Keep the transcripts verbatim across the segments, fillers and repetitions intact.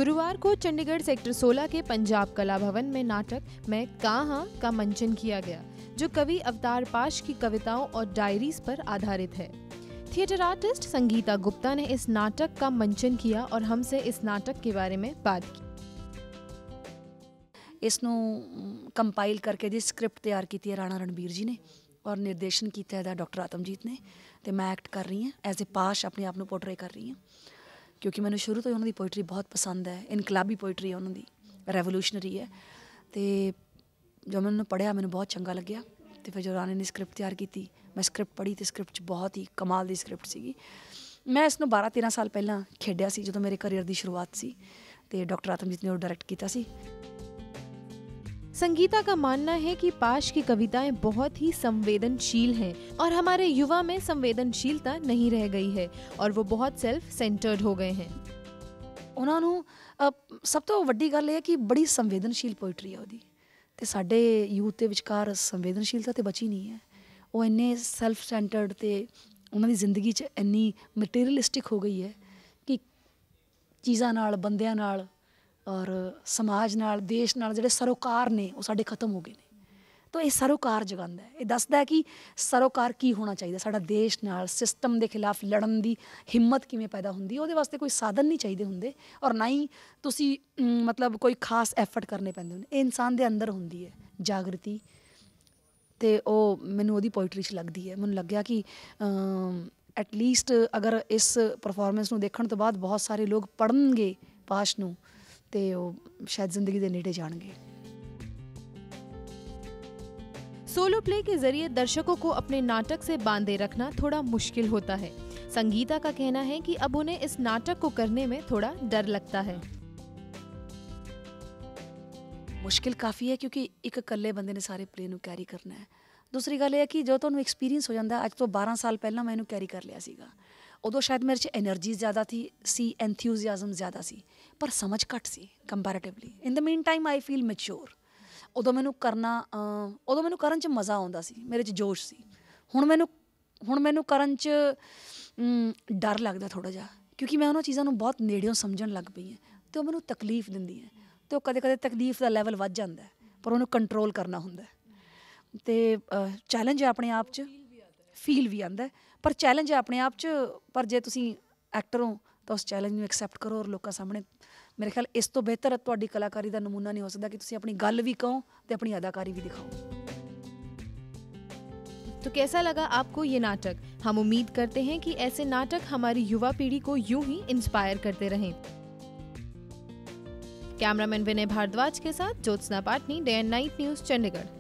गुरुवार को चंडीगढ़ सेक्टर सोलह के पंजाब कला भवन में नाटक मैं कहाँ का मंचन किया गया, जो कवि अवतार पाश की कविताओं और डायरीज पर आधारित है। थिएटर आर्टिस्ट संगीता गुप्ता ने इस नाटक का मंचन किया और हमसे इस नाटक के बारे में बात की। इसनू कंपाइल करके दी स्क्रिप्ट तैयार की है राणा रणबीर जी ने और निर्देशन किया है डॉक्टर आतमजीत ने। तो मैं एक्ट कर रही हूँ एज ए पाश, अपने आप को पोर्ट्रे कर रही हूँ क्योंकि मैंने शुरू तो ही उन्होंने पोइट्री बहुत पसंद है। इनकलाबी पोइट्री है उन्होंने, रेवोल्यूशनरी है। तो जो मैंने पढ़िया मैंने बहुत चंगा लग्या। तो फिर जो राणे ने स्क्रिप्ट तैयार की थी, मैं स्क्रिप्ट पढ़ी तो स्क्रिप्ट बहुत ही कमाल की स्क्रिप्ट सी। मैं इसनों बारह तेरह साल पहला खेडिया सी जो मेरे करियर की शुरुआत सी, तो डॉक्टर आतमजीत ने डायरैक्ट किया सी। संगीता का मानना है कि पाश की कविताएं बहुत ही संवेदनशील हैं और हमारे युवा में संवेदनशीलता नहीं रह गई है और वो बहुत सेल्फ सेंटर्ड हो गए हैं। उन्होंने सब तो वड्डी गल है कि बड़ी संवेदनशील पोइट्री है उहदी, ते साडे यूथ के विचकार संवेदनशीलता तो बची नहीं है। वो इन्ने सैल्फ सेंटर्ड ते उन्होंने जिंदगी च इन्नी मटीरियलिस्टिक हो गई है कि चीज़ां नाल, बंदियां नाल और समाज नाल, देश नाल जिहड़े सरोकार ने वो साडे खत्म हो गए ने। तो ये सरोकार जगांदा है, ये दसदा है कि सरोकार की होना चाहिए। साडा देश नाल सिस्टम के खिलाफ लड़न की हिम्मत किवें पैदा हुंदी, उहदे वास्ते कोई साधन नहीं चाहिए हुंदे और ना ही तुसी मतलब कोई खास एफर्ट करने पैंदे हुंदे। ये इंसान के अंदर हुंदी है जागृति। तो वो मैनूं उहदी पोइट्री च लगदी है। मैनूं लग्या कि एटलीस्ट अगर इस परफॉर्मेंस नूं देखण तो बाद बहुत सारे लोग पढ़नगे पाश नूं तो शायद जिंदगी के नेड़े जाएंगे। सोलो प्ले के जरिए दर्शकों को अपने नाटक से बांधे रखना थोड़ा मुश्किल होता है। संगीता का कहना है कि अब उन्हें इस नाटक को करने में थोड़ा डर लगता है। मुश्किल काफ़ी है क्योंकि एक कल्ले बंदे ने सारे प्ले नूं कैरी करना है। दूसरी गल है कि जो तुहानूं एक्सपीरियंस हो जाता है, अज तो बारह साल पहला मैं इनू कैरी कर लिया सीगा। उदों शायद मेरे च एनर्जी ज़्यादा थी सी एंथ्यूजियाजम ज़्यादा सी, पर समझ घट सी comparatively. In the mean time I feel mature. उदों मैनू करना उदों मैनू करन च मज़ा आउंदा सी, मेरे च जोश सी। हुण मैनू हुण मैनू करन च डर लगदा थोड़ा जिहा क्योंकि मैं उन्हां चीज़ां नूं बहुत नेड़ियों समझण लग पई है। तो मैनू तकलीफ दिंदी है, तो कदे कदे तकलीफ का लैवल वध जांदा है, पर उन्हें कंट्रोल करना हुंदा है। तो चैलेंज है अपने आप च, फील भी आंदा है, पर चैलेंज है अपने आप च। पर जे तुसी एक्टर हो तो उस चैलेंज में एक्सैप्ट करो और लोगों सामने, मेरे ख्याल इस तो बेहतर तुहाडी कलाकारी का नमूना नहीं हो सकता कि तुसी अपनी गल भी कहो तो अपनी अदाकारी भी दिखाओ। तो कैसा लगा आपको ये नाटक? हम उम्मीद करते हैं कि ऐसे नाटक हमारी युवा पीढ़ी को यूं ही इंस्पायर करते रहें। कैमरामैन विनय भारद्वाज के साथ Jyotsna Patni, day and night news, Chandigarh.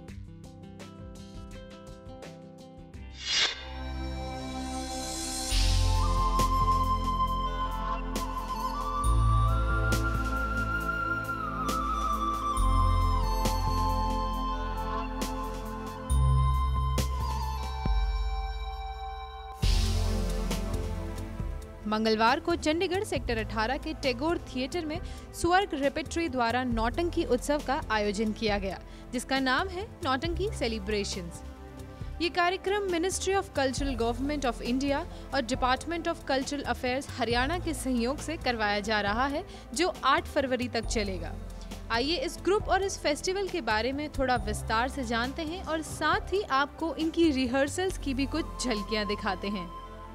मंगलवार को चंडीगढ़ सेक्टर अठारह के टैगोर थिएटर में स्वर्ग रेपेट्री द्वारा नौटंकी उत्सव का आयोजन किया गया, जिसका नाम है नौटंकी सेलिब्रेशंस। ये कार्यक्रम ministry of cultural government of India और department of cultural affairs Haryana के सहयोग से करवाया जा रहा है, जो आठ फरवरी तक चलेगा। आइए इस ग्रुप और इस फेस्टिवल के बारे में थोड़ा विस्तार से जानते हैं और साथ ही आपको इनकी रिहर्सल्स की भी कुछ झलकियां दिखाते हैं।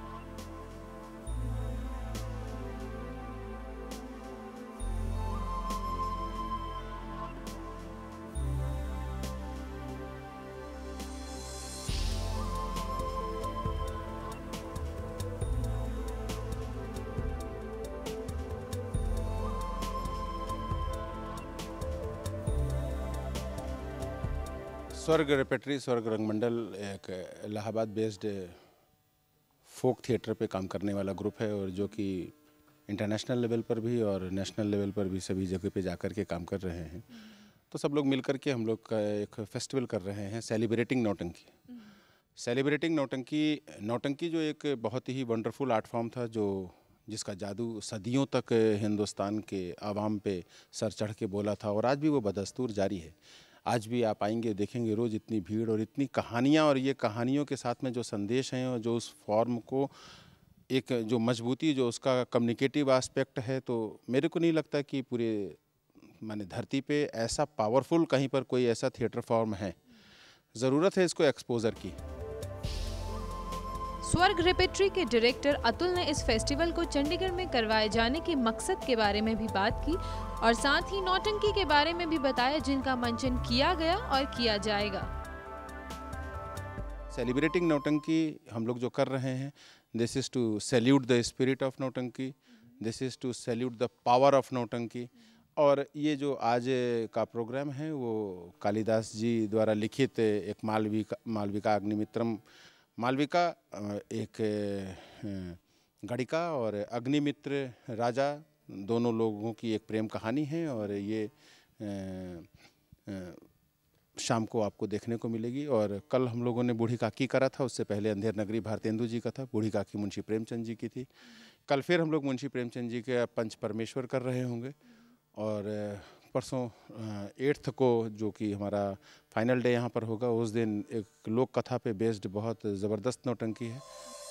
स्वर्ग रेपेट्री, स्वर्ग रंगमंडल एक इलाहाबाद बेस्ड फोक थिएटर पे काम करने वाला ग्रुप है और जो कि इंटरनेशनल लेवल पर भी और नेशनल लेवल पर भी सभी जगह पे जाकर के काम कर रहे हैं। तो सब लोग मिलकर के हम लोग का एक फेस्टिवल कर रहे हैं, सेलिब्रेटिंग नौटंकी। सेलिब्रेटिंग नौटंकी नौटंकी जो एक बहुत ही वंडरफुल आर्ट फॉर्म था, जो जिसका जादू सदियों तक हिंदुस्तान के आवाम पे सर चढ़ के बोला था और आज भी वो बदस्तूर जारी है। आज भी आप आएंगे देखेंगे रोज़ इतनी भीड़ और इतनी कहानियाँ, और ये कहानियों के साथ में जो संदेश हैं और जो उस फॉर्म को एक जो मजबूती जो उसका कम्युनिकेटिव एस्पेक्ट है, तो मेरे को नहीं लगता कि पूरे माने धरती पे ऐसा पावरफुल कहीं पर कोई ऐसा थिएटर फॉर्म है। ज़रूरत है इसको एक्सपोजर की। स्वर्ग रेपेट्री के डायरेक्टर अतुल ने इस फेस्टिवल को चंडीगढ़ में करवाए जाने के मकसद के बारे में भी बात की और साथ ही नौटंकी के बारे में भी बताया, जिनका मंचन किया गया और किया जाएगा। सेलिब्रेटिंग नौटंकी हम लोग जो कर रहे हैं, this is to salute the spirit of nautanki, this is to salute the power of nautanki. और ये जो आज का प्रोग्राम है वो कालिदास जी द्वारा लिखित एक मालविका मालविका अग्निमित्रम, मालविका एक गणिका और अग्निमित्र राजा, दोनों लोगों की एक प्रेम कहानी है और ये शाम को आपको देखने को मिलेगी। और कल हम लोगों ने बूढ़ी काकी करा था, उससे पहले अंधेर नगरी भारतेंदु जी का था, बूढ़ी काकी मुंशी प्रेमचंद जी की थी। कल फिर हम लोग मुंशी प्रेमचंद जी के पंच परमेश्वर कर रहे होंगे। और परसों एट्थ को जो कि हमारा फाइनल डे यहाँ पर होगा, उस दिन एक लोक कथा पे बेस्ड बहुत ज़बरदस्त नौटंकी है।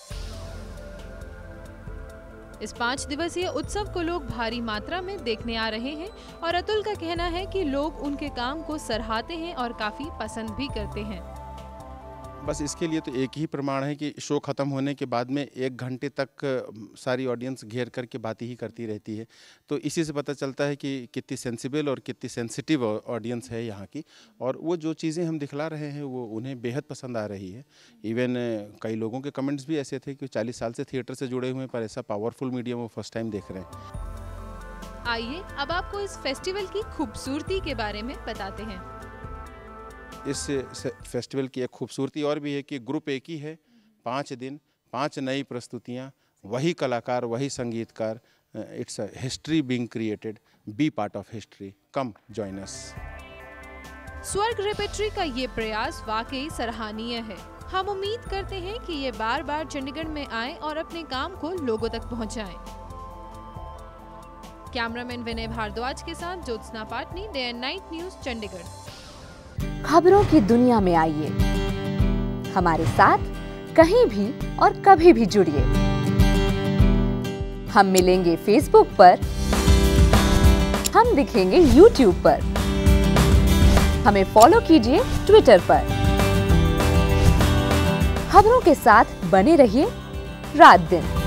इस पाँच दिवसीय उत्सव को लोग भारी मात्रा में देखने आ रहे हैं और अतुल का कहना है कि लोग उनके काम को सराहते हैं और काफी पसंद भी करते हैं। बस इसके लिए तो एक ही प्रमाण है कि शो ख़त्म होने के बाद में एक घंटे तक सारी ऑडियंस घेर करके बातें ही करती रहती है। तो इसी से पता चलता है कि कितनी सेंसिबल और कितनी सेंसिटिव ऑडियंस है यहाँ की, और वो जो चीज़ें हम दिखला रहे हैं वो उन्हें बेहद पसंद आ रही है। इवन कई लोगों के कमेंट्स भी ऐसे थे कि चालीस साल से थिएटर से जुड़े हुए हैं पर ऐसा पावरफुल मीडियम वो फर्स्ट टाइम देख रहे हैं। आइए अब आपको इस फेस्टिवल की खूबसूरती के बारे में बताते हैं। इस फेस्टिवल की एक खूबसूरती और भी है कि ग्रुप एक ही है, पाँच दिन, पांच नई प्रस्तुतियाँ, वही कलाकार, वही संगीतकार। It's a history being created, be part of history, come join us. Swarg repertory का ये प्रयास वाकई सराहनीय है। हम उम्मीद करते हैं कि ये बार बार चंडीगढ़ में आए और अपने काम को लोगों तक पहुंचाएं। कैमरामैन विनय भारद्वाज के साथ Jyotsna Patni, day and night news, Chandigarh. खबरों की दुनिया में आइए, हमारे साथ कहीं भी और कभी भी जुड़िए। हम मिलेंगे फेसबुक पर, हम दिखेंगे यूट्यूब पर, हमें फॉलो कीजिए ट्विटर पर। खबरों के साथ बने रहिए रात दिन।